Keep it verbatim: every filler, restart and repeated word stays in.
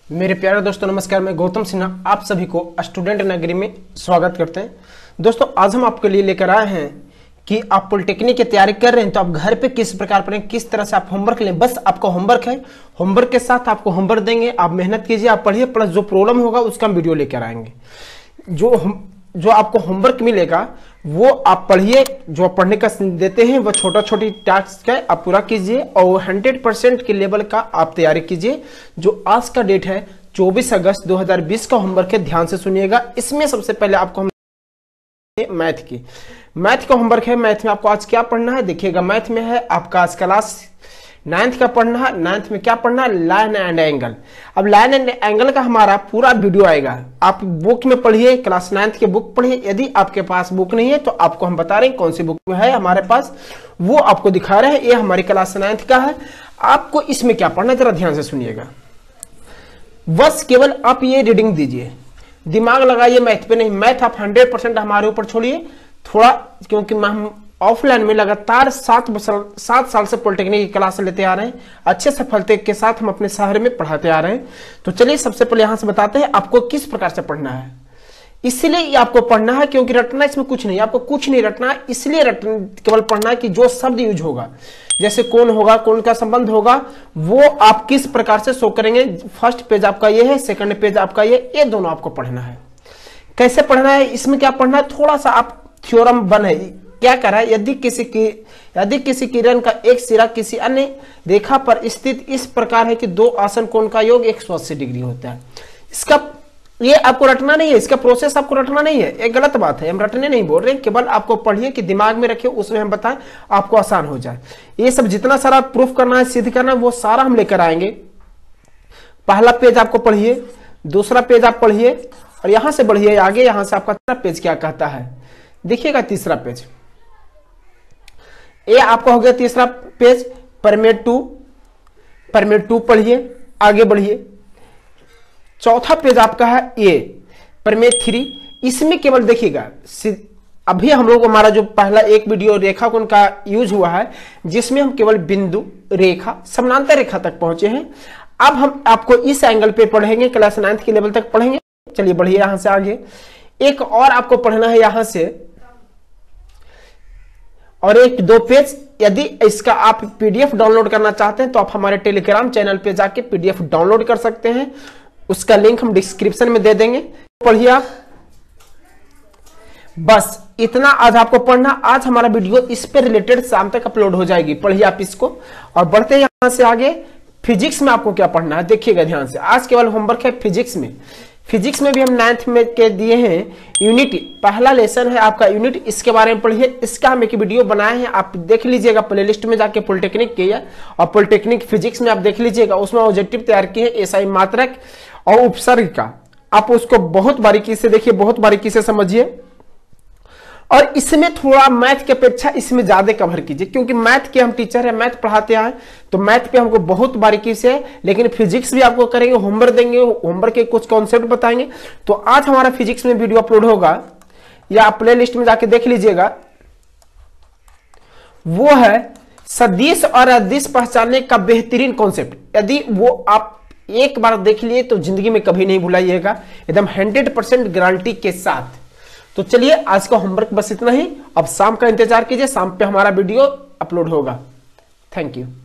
मेरे प्यारे दोस्तों नमस्कार। मैं गौतम सिन्हा आप सभी को स्टूडेंट नगरी में स्वागत करते हैं। दोस्तों आज हम आपके लिए लेकर आए हैं कि आप पॉलिटेक्निक की तैयारी कर रहे हैं तो आप घर पे किस प्रकार पढ़ें, किस तरह से आप होमवर्क लें। बस आपका होमवर्क है, होमवर्क के साथ आपको होमवर्क देंगे, आप मेहनत कीजिए, आप पढ़िए, प्लस जो प्रॉब्लम होगा उसका हम वीडियो लेकर आएंगे। जो हम जो आपको होमवर्क मिलेगा वो आप पढ़िए, जो आप पढ़ने का देते हैं वो छोटा छोटी टास्क है, आप पूरा कीजिए और हंड्रेड परसेंट के लेवल का आप तैयारी कीजिए। जो आज का डेट है चौबीस अगस्त दो हज़ार बीस का होमवर्क है, ध्यान से सुनिएगा। इसमें सबसे पहले आपको हम मैथ की मैथ का होमवर्क है। मैथ में आपको आज क्या पढ़ना है देखिएगा। मैथ में है आपका आज क्लास नाइन्थ का पढ़ना है। नाइन्थ में क्या पढ़ना है? Line and angle. अब लाइन एंड एंगल का हमारा पूरा वीडियो आएगा, आप बुक में पढ़िए, क्लास नाइन्थ के बुक पढ़िए। यदि आपके पास बुक नहीं है तो आपको हम बता रहे हैं कौन सी बुक में है हमारे पास, वो आपको दिखा रहे हैं। ये हमारी क्लास नाइन्थ का है। आपको इसमें क्या पढ़ना है जरा ध्यान से सुनिएगा। बस केवल आप ये रीडिंग दीजिए, दिमाग लगाइए मैथ पे नहीं। मैथ आप हंड्रेड परसेंट हमारे ऊपर छोड़िए थोड़ा, क्योंकि हम ऑफलाइन में लगातार सात सात साल से पॉलिटेक्निक की क्लास लेते आ रहे हैं, अच्छे सफलता के साथ हम अपने शहर में पढ़ाते आ रहे हैं। तो चलिए सबसे पहले यहां से बताते हैं आपको किस प्रकार से पढ़ना है। इसलिए आपको पढ़ना है क्योंकि रटना इसमें कुछ नहीं, आपको कुछ नहीं रटना है, इसलिए रटना केवल पढ़ना है कि जो शब्द यूज होगा, जैसे कौन होगा, कौन का संबंध होगा, वो आप किस प्रकार से शो करेंगे। फर्स्ट पेज आपका ये है, सेकंड पेज आपका ये ये दोनों आपको पढ़ना है। कैसे पढ़ना है, इसमें क्या पढ़ना है, थोड़ा सा आप थ्योरम बन है क्या करा है। यदि किसी की यदि किसी किरण का एक सिरा किसी अन्य रेखा पर स्थित इस प्रकार है कि दो आसन कोण का योग एक सौ अस्सी डिग्री होता है। इसका ये आपको रटना नहीं है, इसका प्रोसेस आपको रटना नहीं है, एक गलत बात है। हम रटने नहीं बोल रहे, केवल आपको पढ़िए कि दिमाग में रखिए, उसमें हम बताएं आपको आसान हो जाए। ये सब जितना सारा प्रूफ करना है, सिद्ध करना है, वो सारा हम लेकर आएंगे। पहला पेज आपको पढ़िए, दूसरा पेज आप पढ़िए और यहां से बढ़िए आगे। यहां से आपका तीसरा पेज क्या कहता है देखिएगा। तीसरा पेज ये आपका हो गया तीसरा पेज। परमेड टू परमेड टू पढ़िए, आगे बढ़िए। चौथा पेज आपका है ये परमेड थ्री। इसमें केवल देखिएगा, अभी हम लोग हमारा जो पहला एक वीडियो रेखा कोण का यूज हुआ है, जिसमें हम केवल बिंदु, रेखा, समानांतर रेखा तक पहुंचे हैं। अब हम आपको इस एंगल पे पढ़ेंगे, क्लास नाइन्थ के लेवल तक पढ़ेंगे। चलिए बढ़िए यहां से आगे। एक और आपको पढ़ना है यहां से, और एक दो पेज। यदि इसका आप पीडीएफ डाउनलोड करना चाहते हैं तो आप हमारे टेलीग्राम चैनल पे जाके पीडीएफ डाउनलोड कर सकते हैं, उसका लिंक हम डिस्क्रिप्शन में दे देंगे। पढ़िए आप, बस इतना आज आपको पढ़ना। आज हमारा वीडियो इस पे रिलेटेड शाम तक अपलोड हो जाएगी, पढ़िए आप इसको। और बढ़ते यहां से आगे, फिजिक्स में आपको क्या पढ़ना है देखिएगा ध्यान से। आज केवल होमवर्क है फिजिक्स में। फिजिक्स में भी हम नाइन्थ में के दिए हैं यूनिट, पहला लेसन है आपका यूनिट, इसके बारे में पढ़िए। इसका हम एक वीडियो बनाए हैं, आप देख लीजिएगा प्लेलिस्ट में जाके पॉलिटेक्निक के, और पॉलिटेक्निक फिजिक्स में आप देख लीजिएगा। उसमें ऑब्जेक्टिव तैयार किए हैं एसआई मात्रक और उपसर्ग का। आप उसको बहुत बारीकी से देखिए, बहुत बारीकी से समझिए। और इसमें थोड़ा मैथ की अपेक्षा इसमें ज्यादा कवर कीजिए, क्योंकि मैथ के हम टीचर हैं, मैथ पढ़ाते हैं, तो मैथ पे हमको बहुत बारीकी से। लेकिन फिजिक्स भी आपको करेंगे, होमवर्क देंगे, होमवर्क के कुछ कॉन्सेप्ट बताएंगे। तो आज हमारा फिजिक्स में वीडियो अपलोड होगा, या आप प्ले लिस्ट में जाके देख लीजिएगा। वो है सदिश और अदिश पहचानने का बेहतरीन कॉन्सेप्ट। यदि वो आप एक बार देख लिए तो जिंदगी में कभी नहीं भुलाइएगा, एकदम हंड्रेड परसेंट गारंटी के साथ। तो चलिए आज का होमवर्क बस इतना ही। अब शाम का इंतजार कीजिए, शाम पे हमारा वीडियो अपलोड होगा। Thank you.